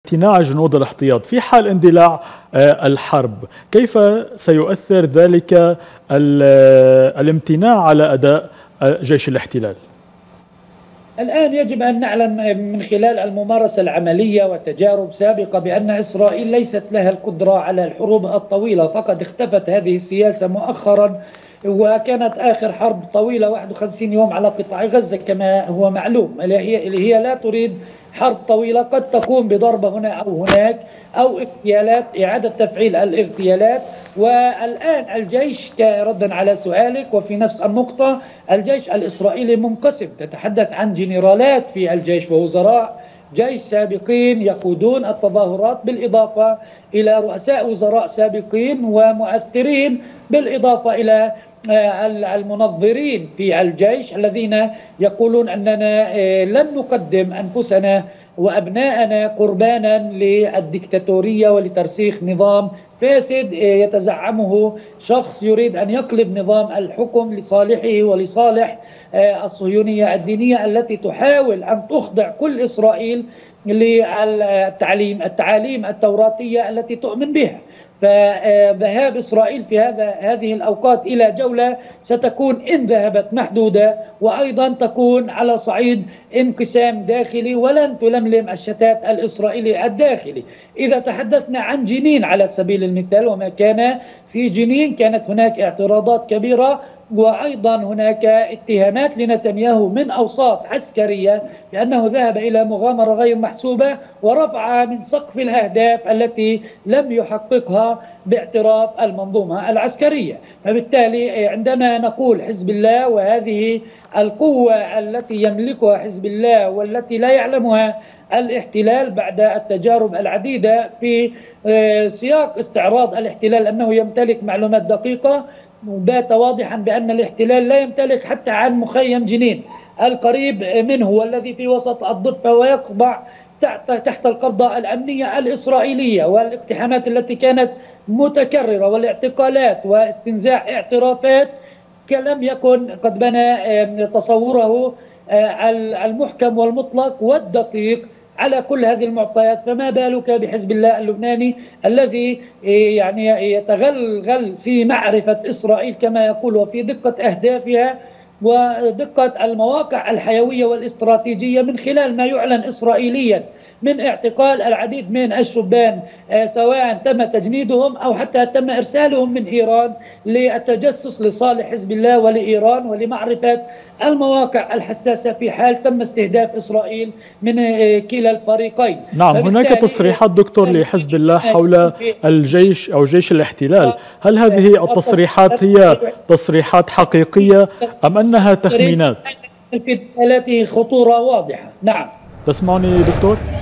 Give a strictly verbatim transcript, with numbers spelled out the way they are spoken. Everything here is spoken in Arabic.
امتناع جنود الاحتياط في حال اندلاع الحرب، كيف سيؤثر ذلك الامتناع على أداء جيش الاحتلال؟ الآن يجب أن نعلم من خلال الممارسة العملية وتجارب سابقة بأن إسرائيل ليست لها القدرة على الحروب الطويلة، فقد اختفت هذه السياسة مؤخرا، وكانت آخر حرب طويلة واحد وخمسين يوم على قطاع غزة كما هو معلوم، اللي هي لا تريد حرب طويلة، قد تكون بضربة هنا أو هناك أو اغتيالات، إعادة تفعيل الاغتيالات. والآن الجيش ردا على سؤالك وفي نفس النقطة، الجيش الإسرائيلي منقسم، تتحدث عن جنرالات في الجيش ووزراء جيش سابقين يقودون التظاهرات، بالإضافة إلى رؤساء وزراء سابقين ومؤثرين، بالإضافة إلى المنظرين في الجيش الذين يقولون أننا لن نقدم أنفسنا وأبناءنا قربانا للديكتاتورية ولترسيخ نظام فاسد يتزعمه شخص يريد أن يقلب نظام الحكم لصالحه ولصالح الصهيونية الدينية التي تحاول أن تخضع كل إسرائيل للتعليم التعاليم التوراتية التي تؤمن بها. فذهاب إسرائيل في هذا هذه الأوقات إلى جولة ستكون إن ذهبت محدودة، وأيضا تكون على صعيد انقسام داخلي، ولن تلملم الشتات الإسرائيلي الداخلي. إذا تحدثنا عن جنين على سبيل المثال وما كان في جنين، كانت هناك اعتراضات كبيرة، وأيضا هناك اتهامات لنتنياهو من أوساط عسكرية بأنه ذهب إلى مغامرة غير محسوبة ورفع من سقف الأهداف التي لم يحققها باعتراف المنظومة العسكرية. فبالتالي عندما نقول حزب الله وهذه القوة التي يملكها حزب الله والتي لا يعلمها الاحتلال بعد التجارب العديدة في سياق استعراض الاحتلال أنه يمتلك معلومات دقيقة، وبات واضحا بأن الاحتلال لا يمتلك حتى عن مخيم جنين القريب منه والذي في وسط الضفة ويقبع تحت القبضة الأمنية الإسرائيلية، والاقتحامات التي كانت متكررة والاعتقالات واستنزاع اعترافات لم يكن قد بنى تصوره المحكم والمطلق والدقيق على كل هذه المعطيات. فما بالك بحزب الله اللبناني الذي يعني يتغلغل في معرفة إسرائيل كما يقول، وفي دقة أهدافها ودقة المواقع الحيوية والاستراتيجية من خلال ما يعلن إسرائيليا من اعتقال العديد من الشبان، سواء تم تجنيدهم أو حتى تم إرسالهم من إيران للتجسس لصالح حزب الله ولإيران ولمعرفة المواقع الحساسة في حال تم استهداف إسرائيل من كلا الفريقين. نعم، هناك تصريحات دكتور لحزب الله حول الجيش أو جيش الاحتلال، هل هذه التصريحات هي تصريحات حقيقية أم أنها تخمينات؟ في دلالاته خطورة واضحة. نعم. تسمعني دكتور؟